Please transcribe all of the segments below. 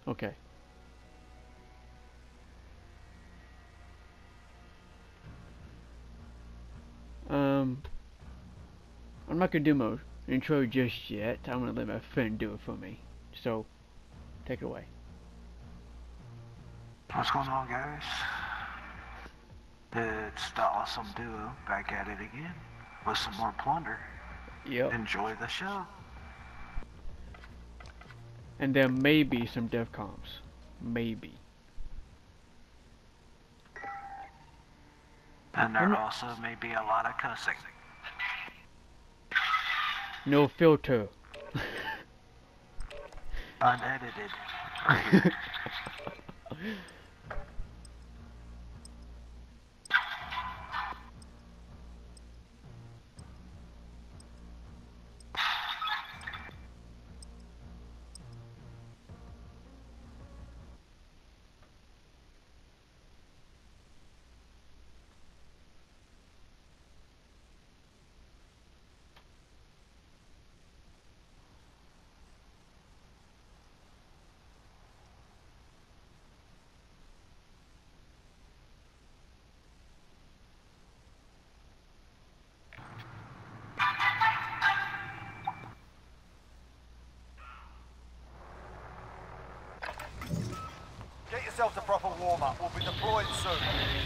Okay. I'm not gonna do my intro just yet. I'm gonna let my friend do it for me. So, take it away. What's going on, guys? It's the Awesome Duo back at it again with some more plunder. Yep. Enjoy the show. And there may be some dev comps. Maybe. And there also may be a lot of cussing. No filter. Unedited. Right here. Get yourself to proper warm-up. We'll be deployed soon.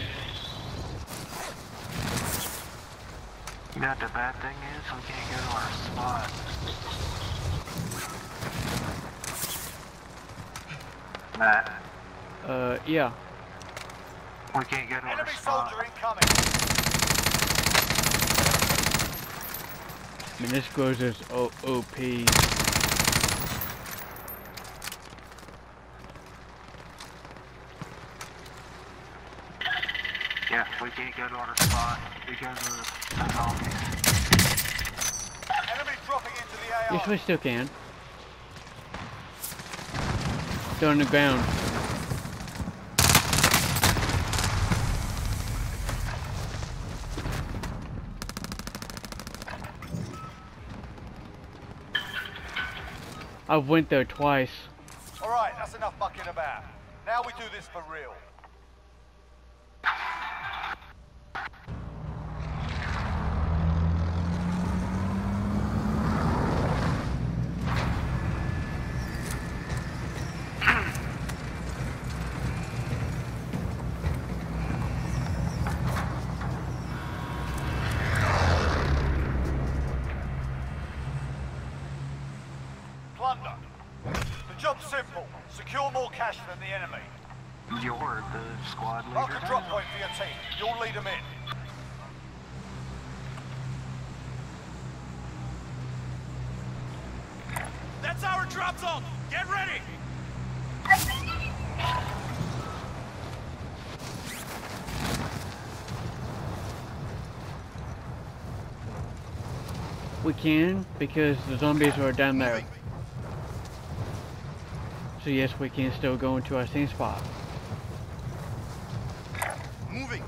You know what the bad thing is? We can't go to our spot. Matt, Yeah. we can't go to our Enemy spot. soldier incoming. I mean, this goes as OP. Yeah, we can't go to our spot because of the zombies. Enemy dropping into the AR. Yes, we still can. They're on the ground. I've went there twice. Alright, that's enough mucking about. Now we do this for real. Plunder. The job's simple. Secure more cash than the enemy. You're the squad Mark leader a drop now. point for your team. You'll lead them in. That's our drop zone. Get ready. We can, because the zombies are down there. So yes, we can still go into our same spot. Moving.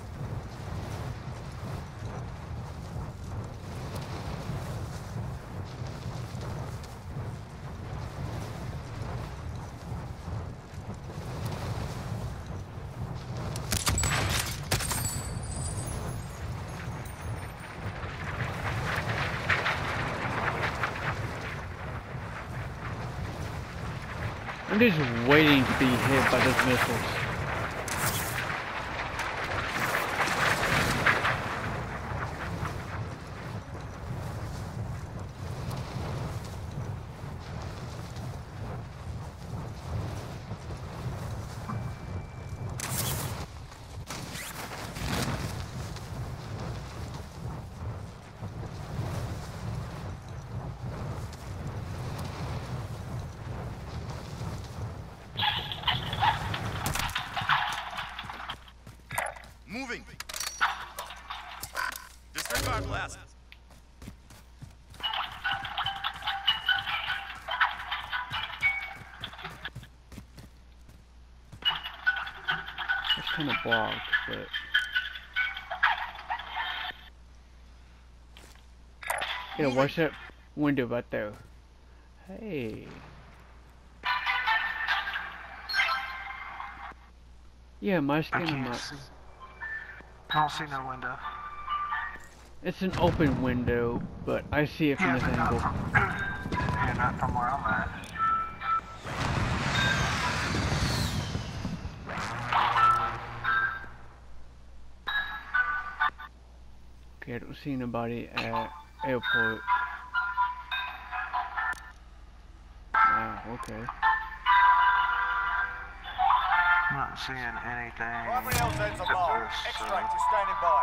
I'm just waiting to be hit by those missiles. Moving. Disregard blast. It's kind of blocked, but yeah, watch that window right there. Hey. Yeah, my I skin on can't my... see. I don't see no window. It's an open window, but I see it from Yeah, this but not angle. from, yeah, not from where I'm at. Okay, I don't see nobody at airport. Wow, okay. I'm not seeing anything Primary LZs are except marked. this, so... Extract is standing by.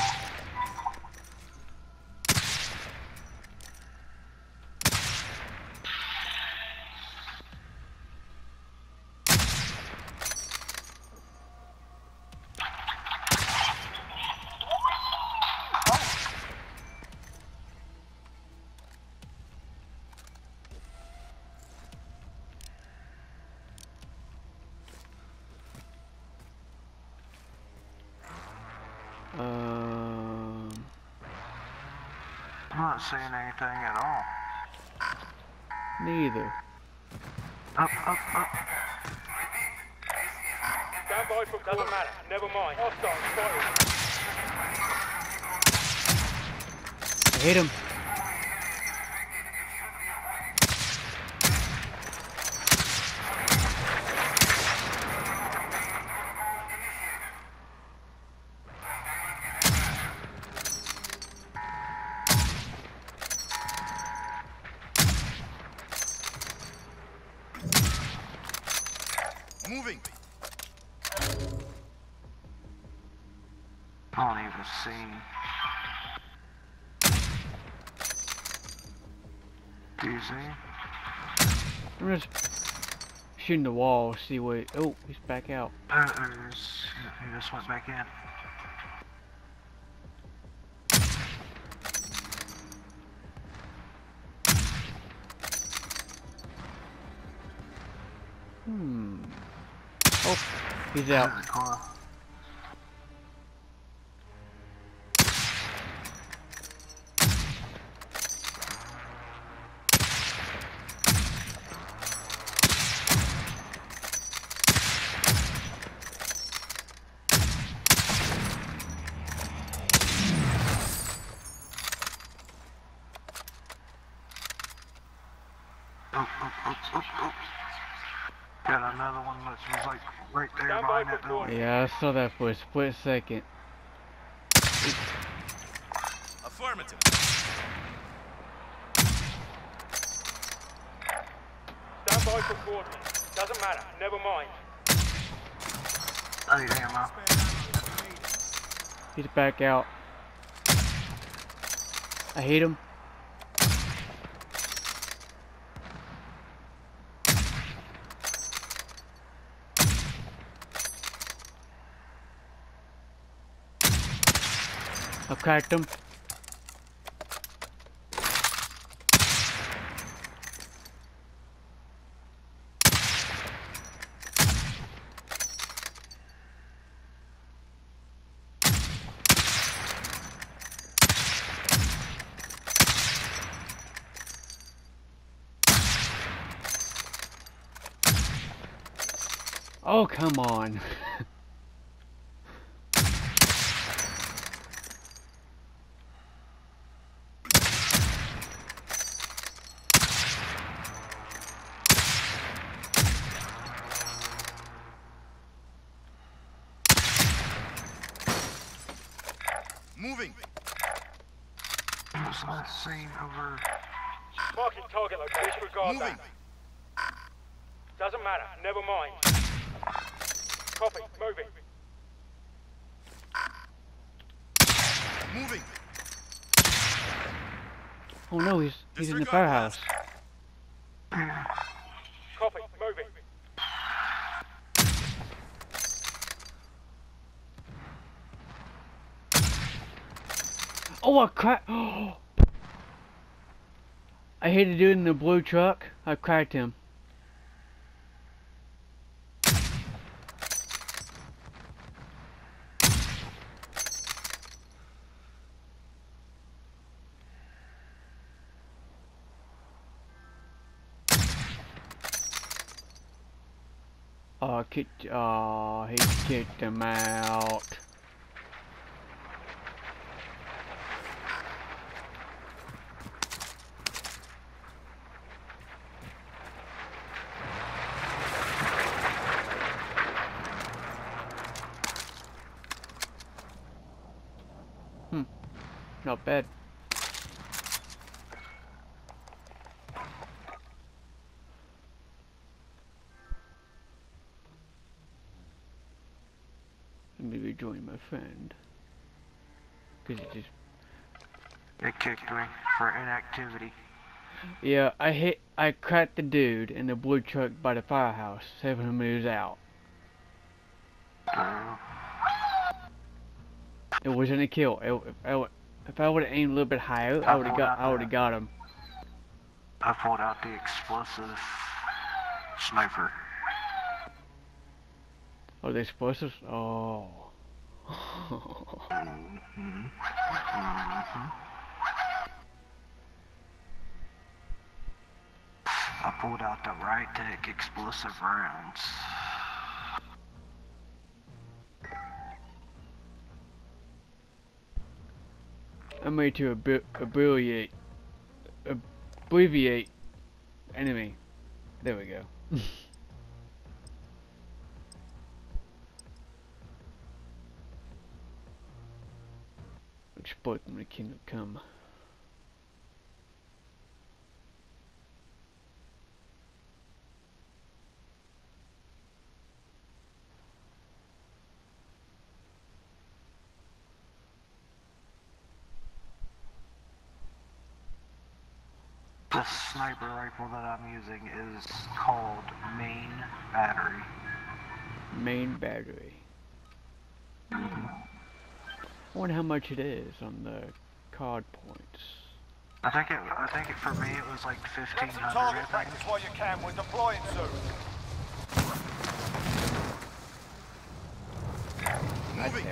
I'm not seeing anything at all. Neither. Up. Stand by for doesn't matter. Never mind. Hostile spotted. I hit him. Moving. I don't even see. Do you see? I'm just shooting the wall, see what... Oh, he's back out. He just went back in. Oh, he's out. In the car. Oh. Got another one that was like right there Stand behind by that for building. Yeah, I saw that for a split second. Affirmative. Stand by for coordinates. Doesn't matter. Never mind. I need ammo. He's back out. I hit him. I cracked him. Oh, come on. Moving. Was last seen over. Marking target location. Disregard Moving. that. Doesn't matter. Never mind. Copy. Moving. Moving. Oh no, he's in the Disregard firehouse. Copy. Moving. Oh, I cracked. I hit a dude in the blue truck. I cracked him. He kicked him out. Not bad. Let me rejoin my friend. Cause it just... It kicked me for inactivity. Yeah, I cracked the dude in the blue truck by the firehouse, saving him when he was out. It wasn't a kill. If I would have aimed a little bit higher, I would have got him. I pulled out the explosive sniper. Oh, the explosives? Oh. I pulled out the Rytec explosive rounds. I'm ready to abbreviate enemy. There we go. Exploit them, the kingdom come. The sniper rifle that I'm using is called Main Battery. Main battery. I wonder how much it is on the card points. I think it for me it was like Grab some 1,500. target practice while you can. We're deploying soon. Moving.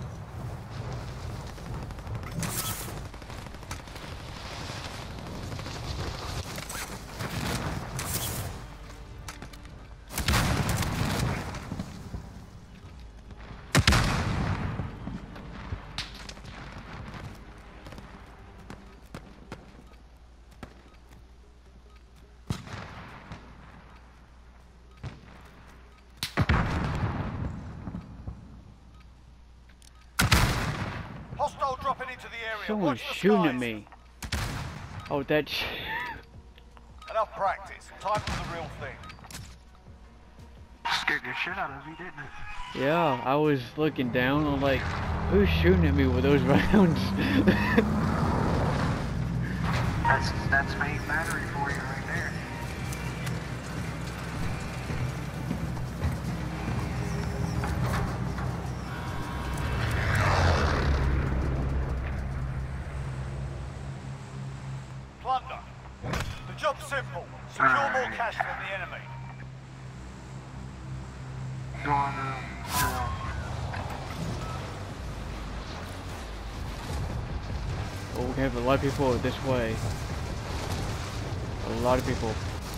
Hostile dropping into the area. Someone's Watch the shooting at skies. me. Oh, that's... Enough practice. Time for the real thing. Scared the shit out of me, didn't it? Yeah, I was looking down. I'm like, who's shooting at me with those rounds? That's Main Battery for you right there. Plunder. The job's simple. Secure more cash from the enemy. Go on to Oh, we have a lot of people this way. A lot of people.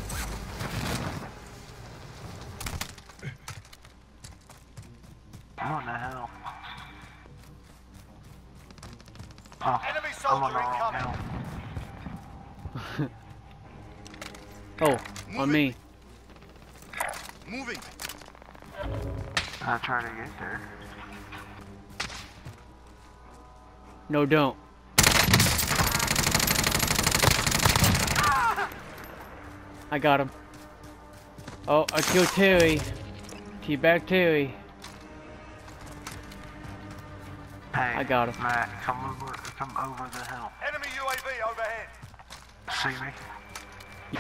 What the hell? Oh, Enemy I'm soldier on the wrong incoming. hill. Oh, on me. Moving. I'll try to get there. No, don't. I got him. Oh, I killed Terry. Teabag Terry. Hey, I got him. Matt, come over the hill. Enemy UAV overhead. See me?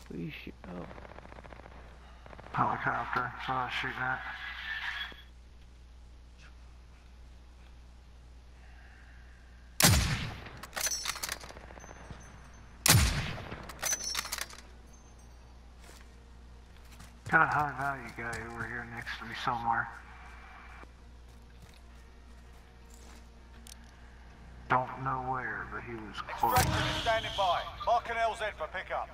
We shoot. Oh. Helicopter, so I was shooting at. Got a high value guy over here next to me somewhere. Don't know where, but he was close. Extraction is standing by. Mark an LZ for pickup.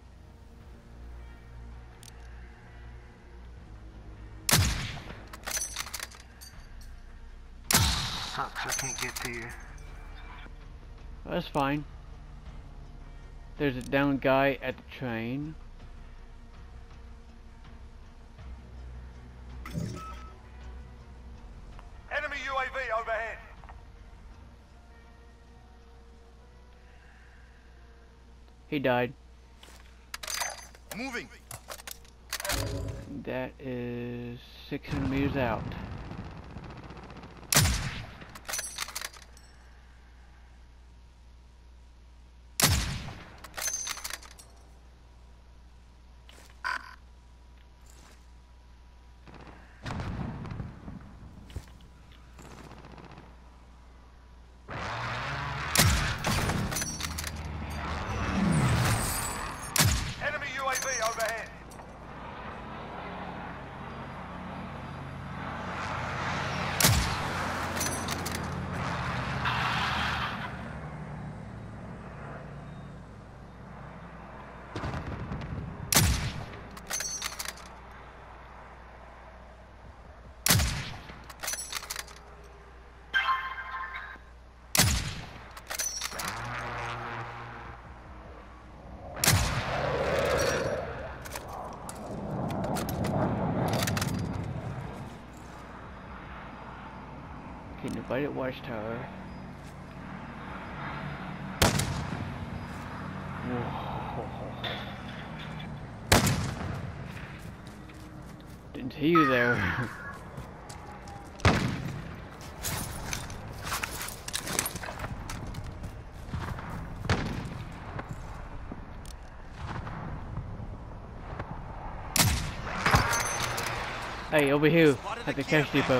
Sucks I can't get to you. That's fine. There's a down guy at the train. Enemy UAV overhead. He died. Moving. That is 600 meters out. Enemy UAV overhead. Okay, nobody at Watchtower. Whoa. Didn't see you there. Hey, over here at the cash depot.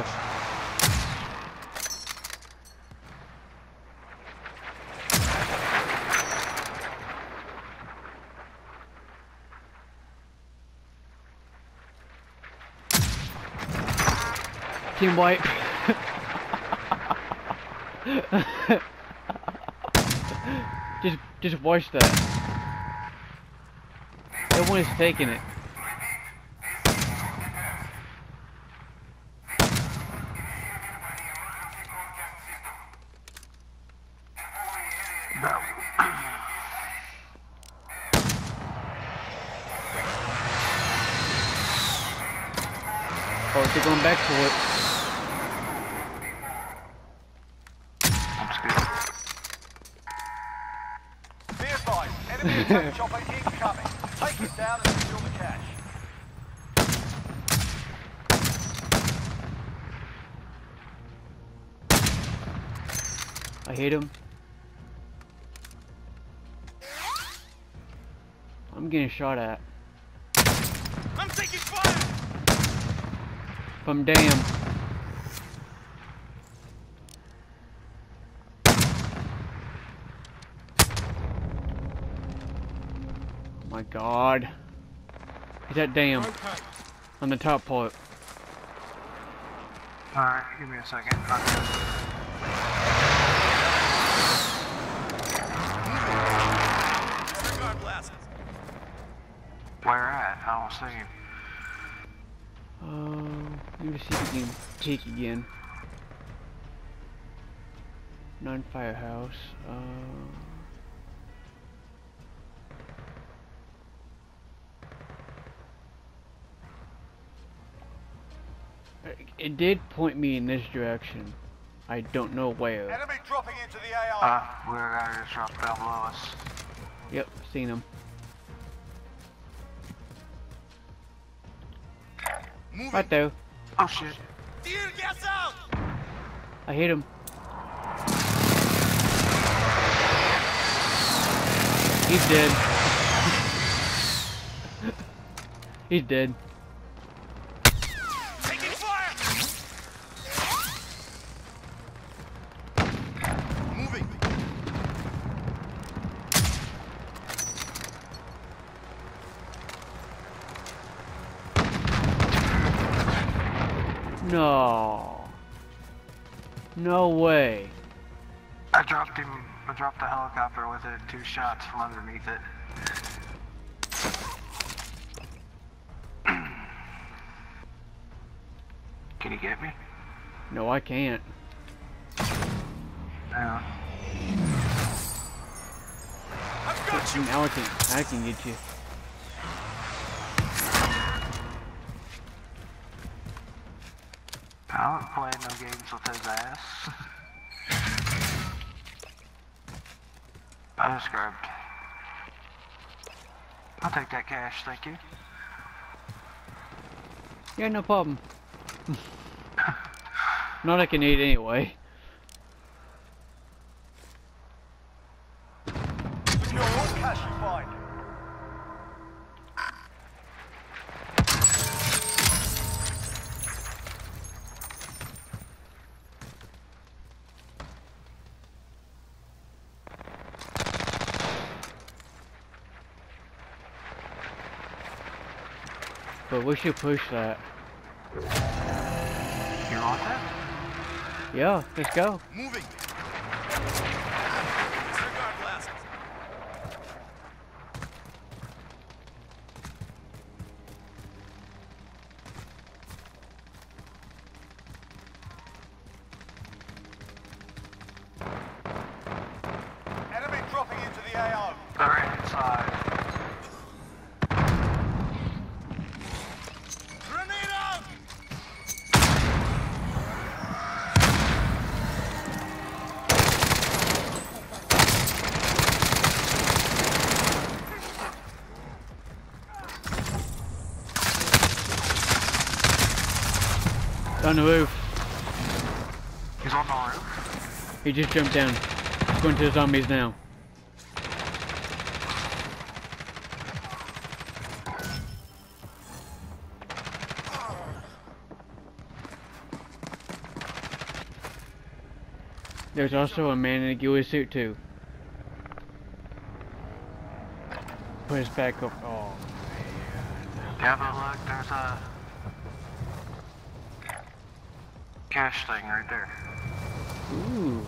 Team wipe. just watch that. No one is taking it. Oh, they're going back for it. That's good. Be advised, enemy attack chopper incoming. Take it down and secure the cash. I hit him. I'm getting shot at. I'm taking fire! From damn. My God. He's at damn. On the top part. Alright, give me a second. Where at? I don't see him. Let me see if we can peek again. Non-firehouse. It did point me in this direction. I don't know where. Enemy dropping into the AI. We're gonna just drop down below us. Yep, seen him. Right there. Oh shit. I hit him. He's dead. He's dead. Taking fire! Moving. No. No way. I dropped the helicopter with it, 2 shots from underneath it. Can you get me? No, I can't. No. I've got you! Now I can get you. I don't play no games with his ass. I just grabbed. I'll take that cash, thank you. Yeah, no problem. Not I can eat anyway. Secure all cash you find. But we should push that. You want that? Yeah, let's go. Moving. Disregard blast. Enemy dropping into the AO. They're inside. Grenade out! On the roof. He's on the roof. He just jumped down. He's going to the zombies now. There's also a man in a ghillie suit too. Put his back up. Oh. Yeah, but look, there's a cash thing right there. Ooh.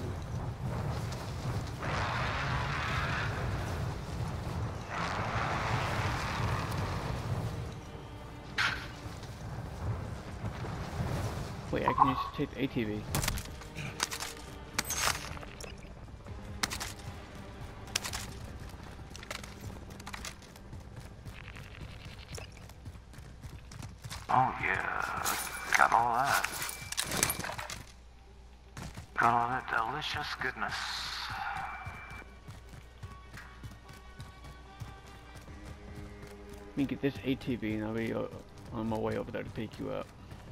Wait, I can just take the ATV. Oh yeah, got all that. Got all that delicious goodness. Let me get this ATV and I'll be on my way over there to pick you up.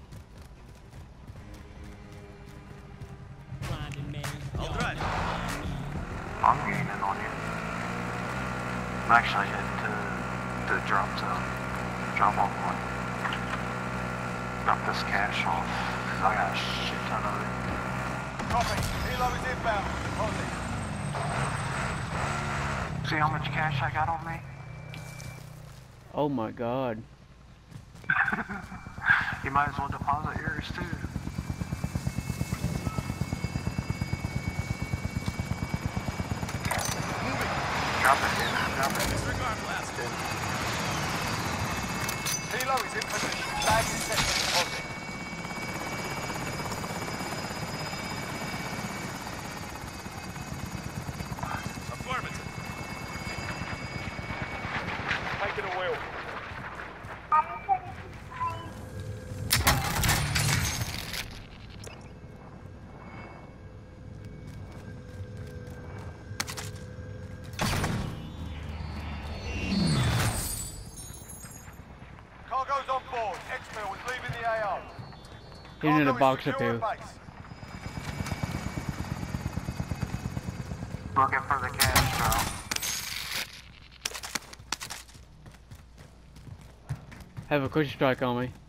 Alright. I'm gaining on you. I'm actually heading to the drop zone. Drop off one. Drop this cash off. 'Cause I got a shit ton of it. Copy. Helo is inbound. Deposit. See how much cash I got on me? Oh my god. You might as well deposit yours too. Drop it in. Drop it. Disregard blast. Helo is in position. Bags is set for deposit. Affirmative. Taking a wheel. Cargo's on board. Exfil is leaving the AO. He's in a Cargo is box up secure here. at base. Looking for the cash drop. Have a quick strike on me.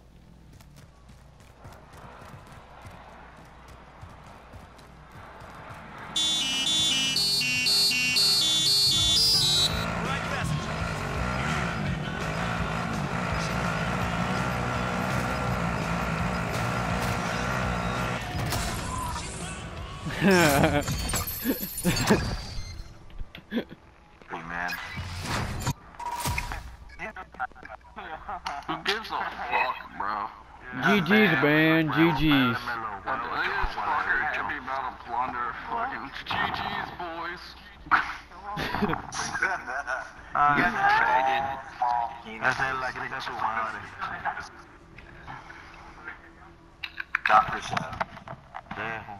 Right passage. Hey man. Who gives a fuck, bro? GG's, man. GG's. What this fucker happy about a plunder? Fucking GG's, boys. Esa es la crítica a su madre. Doctor said. Dejo.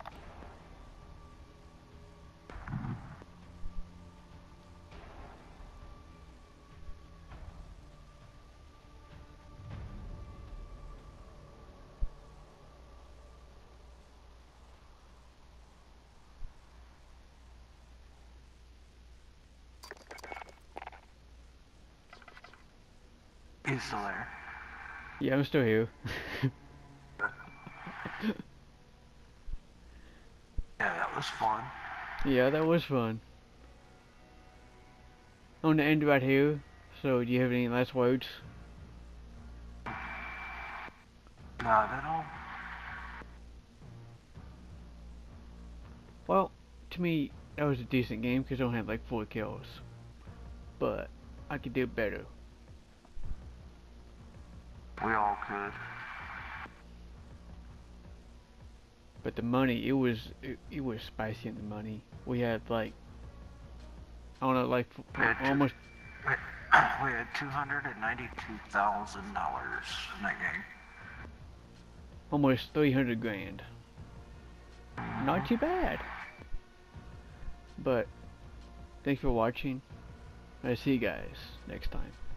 He's still there. Yeah, I'm still here. Yeah, that was fun. Yeah, that was fun. I'm gonna end right here. So, do you have any last words? Not at all. Well, to me, that was a decent game because I don't have like 4 kills. But I could do better. We all could. But the money, it was spicy in the money. We had like, I don't know, like almost. We had $292,000 in that game. Almost 300 grand. Not too bad. But thanks for watching. I'll see you guys next time.